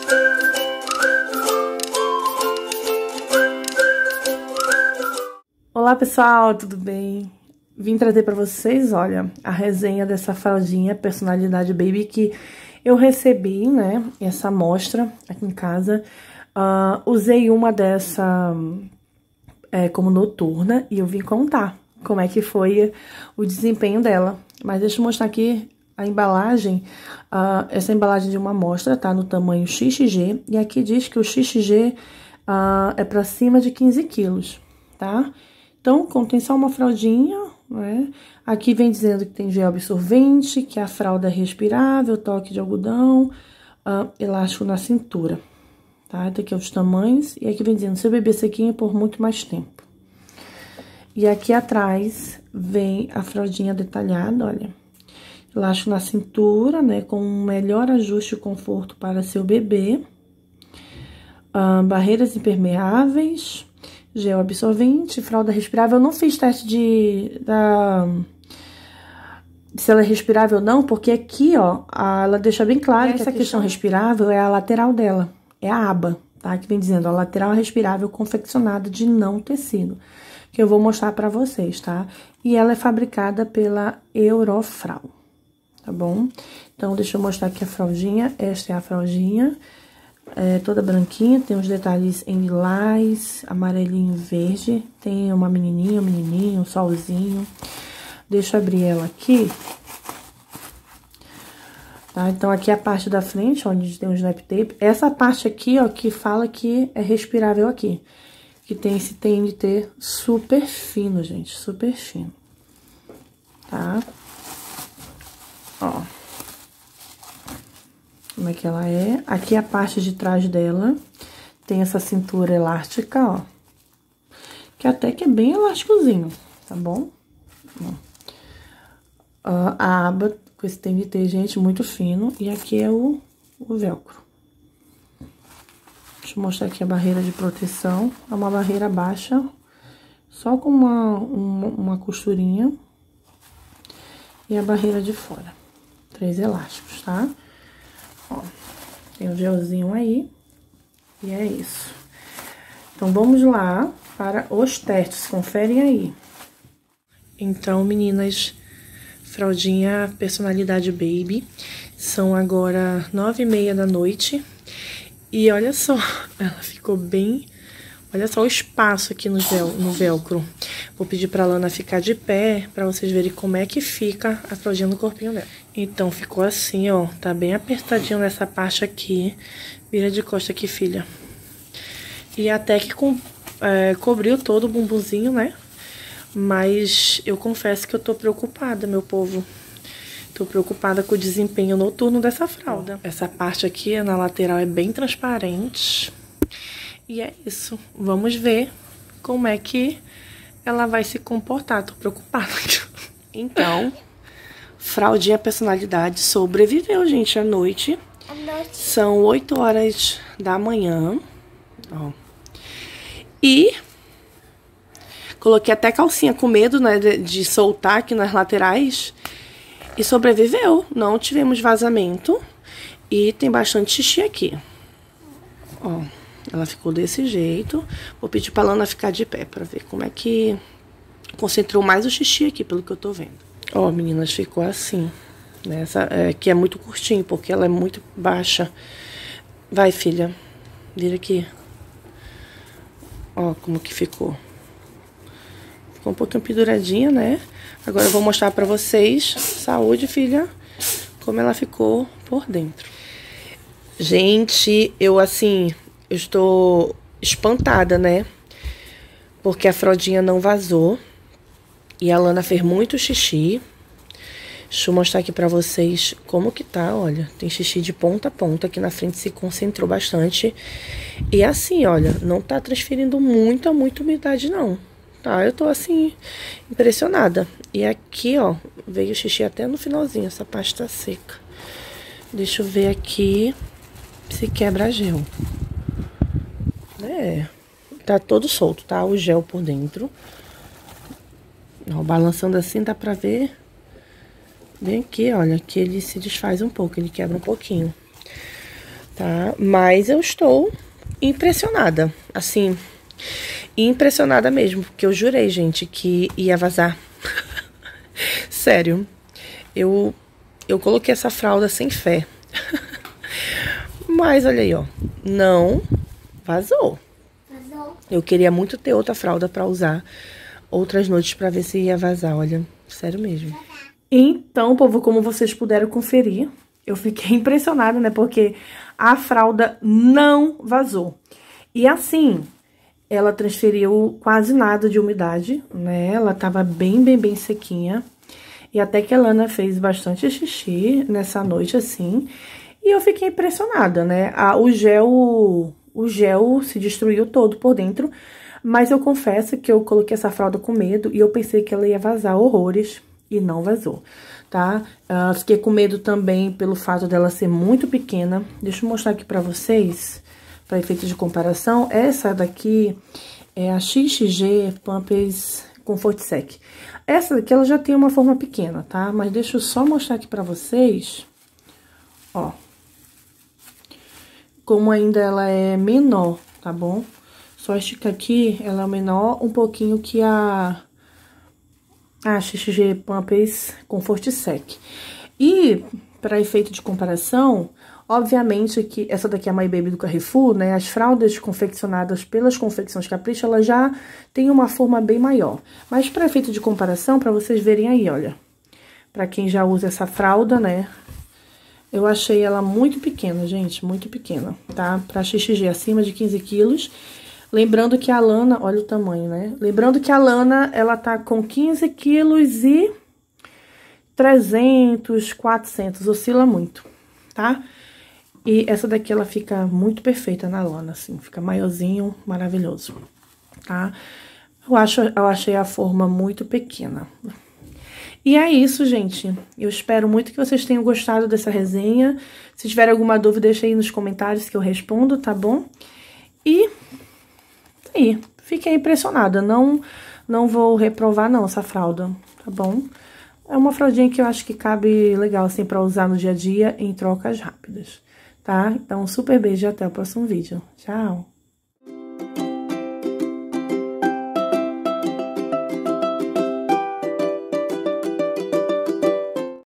Olá pessoal, tudo bem? Vim trazer pra vocês, olha, a resenha dessa fraldinha Personalidade Baby que eu recebi, né, essa amostra aqui em casa. Usei uma dessa como noturna e eu vim contar como é que foi o desempenho dela. Mas deixa eu mostrar aqui a embalagem, essa embalagem de uma amostra, tá no tamanho XXG, e aqui diz que o XXG é pra cima de 15 quilos, tá? Então, contém só uma fraldinha, né? Aqui vem dizendo que tem gel absorvente, que a fralda é respirável, toque de algodão, elástico na cintura, tá? Então, aqui é os tamanhos, e aqui vem dizendo, seu bebê sequinho por muito mais tempo. E aqui atrás vem a fraldinha detalhada, olha. Elástico na cintura, né? Com um melhor ajuste e conforto para seu bebê. Barreiras impermeáveis. Gel absorvente, fralda respirável. Eu não fiz teste se ela é respirável ou não, porque aqui, ó, ela deixa bem claro que essa questão respirável é a lateral dela, é a aba, tá? Que vem dizendo, a lateral respirável confeccionada de não tecido, que eu vou mostrar pra vocês, tá? E ela é fabricada pela Eurofrau, tá bom? Então, deixa eu mostrar aqui a fraldinha, esta é a fraldinha. Toda branquinha, tem uns detalhes em lilás, amarelinho e verde. Tem uma menininha, um menininho, um solzinho. Deixa eu abrir ela aqui. Tá? Então, aqui é a parte da frente, onde tem um snap tape. Essa parte aqui, ó, que fala que é respirável aqui. Que tem esse TNT super fino, gente, super fino. Tá? Ó. Como é que ela é. Aqui é a parte de trás dela. Tem essa cintura elástica, ó. Que até que é bem elásticozinho, tá bom? A aba com esse TNT, gente, muito fino. E aqui é o velcro. Deixa eu mostrar aqui a barreira de proteção. É uma barreira baixa, só com uma costurinha. E a barreira de fora. 3 elásticos, tá? Ó, tem um gelzinho aí, e é isso. Então, vamos lá para os testes, conferem aí. Então, meninas, fraldinha Personalidade Baby, são agora 9h30 da noite. E olha só, ela ficou bem... Olha só o espaço aqui no velcro. Vou pedir pra Lana ficar de pé, pra vocês verem como é que fica a fraldinha no corpinho dela. Então, ficou assim, ó. Tá bem apertadinho nessa parte aqui. Vira de costa aqui, filha. E até que cobriu todo o bumbumzinho, né? Mas eu confesso que eu tô preocupada, meu povo. Tô preocupada com o desempenho noturno dessa fralda. Essa parte aqui, na lateral, é bem transparente. E é isso. Vamos ver como é que ela vai se comportar. Tô preocupada. Então, fraldinha Personalidade sobreviveu, gente, à noite. São 8 horas da manhã. Ó. E coloquei até calcinha com medo, né, de soltar aqui nas laterais. E sobreviveu. Não tivemos vazamento. E tem bastante xixi aqui. Ó. Ela ficou desse jeito. Vou pedir pra Lana ficar de pé pra ver como é que concentrou mais o xixi aqui, pelo que eu tô vendo. Ó, meninas, ficou assim. Né? Essa aqui é muito curtinho, porque ela é muito baixa. Vai, filha. Vira aqui. Ó, como que ficou. Ficou um pouquinho penduradinha, né? Agora eu vou mostrar pra vocês. Saúde, filha. Como ela ficou por dentro. Gente, eu assim... Eu estou espantada, né? Porque a fraldinha não vazou. E a Lana fez muito xixi. Deixa eu mostrar aqui pra vocês como que tá, olha. Tem xixi de ponta a ponta. Aqui na frente se concentrou bastante. E assim, olha, não tá transferindo muita umidade, não. Tá? Eu tô assim, impressionada. E aqui, ó, veio xixi até no finalzinho. Essa parte tá seca. Deixa eu ver aqui se quebra gel. Tá todo solto, tá? O gel por dentro. Ó, balançando assim, dá pra ver bem aqui, olha, que ele se desfaz um pouco, ele quebra um pouquinho. tá? Mas eu estou impressionada, assim, impressionada mesmo, porque eu jurei, gente, que ia vazar. Sério, eu coloquei essa fralda sem fé. Mas olha aí, ó, não vazou. Eu queria muito ter outra fralda pra usar outras noites pra ver se ia vazar, olha, sério mesmo. Então, povo, como vocês puderam conferir, eu fiquei impressionada, né, porque a fralda não vazou. E assim, ela transferiu quase nada de umidade, né, ela tava bem sequinha. E até que a Lana fez bastante xixi nessa noite, assim, e eu fiquei impressionada, né, o gel se destruiu todo por dentro, mas eu confesso que eu coloquei essa fralda com medo e eu pensei que ela ia vazar horrores e não vazou, tá? Fiquei com medo também pelo fato dela ser muito pequena. Deixa eu mostrar aqui pra vocês, para efeito de comparação. Essa daqui é a XXG Pampers Comfort Sec. Essa daqui ela já tem uma forma pequena, tá? Mas deixa eu só mostrar aqui pra vocês, ó. Como ainda ela é menor, tá bom? Só esticar aqui, ela é menor um pouquinho que a XXG Pampers Comfort Sec. E, para efeito de comparação, obviamente que essa daqui é a My Baby do Carrefour, né? As fraldas confeccionadas pelas Confecções Capricho, ela já tem uma forma bem maior. Mas, para efeito de comparação, para vocês verem aí, olha. Para quem já usa essa fralda, né? Eu achei ela muito pequena, gente, muito pequena, tá? Pra XXG, acima de 15 quilos. Lembrando que a Lana, olha o tamanho, né? Lembrando que a Lana, ela tá com 15 quilos e 300, 400, oscila muito, tá? E essa daqui, ela fica muito perfeita na Lana, assim, fica maiorzinho, maravilhoso, tá? Eu achei a forma muito pequena. E é isso, gente. Eu espero muito que vocês tenham gostado dessa resenha. Se tiver alguma dúvida, deixa aí nos comentários que eu respondo, tá bom? E aí, fiquei impressionada. Não vou reprovar, não, essa fralda, tá bom? É uma fraldinha que eu acho que cabe legal, assim, pra usar no dia a dia em trocas rápidas, tá? Então, super beijo e até o próximo vídeo. Tchau!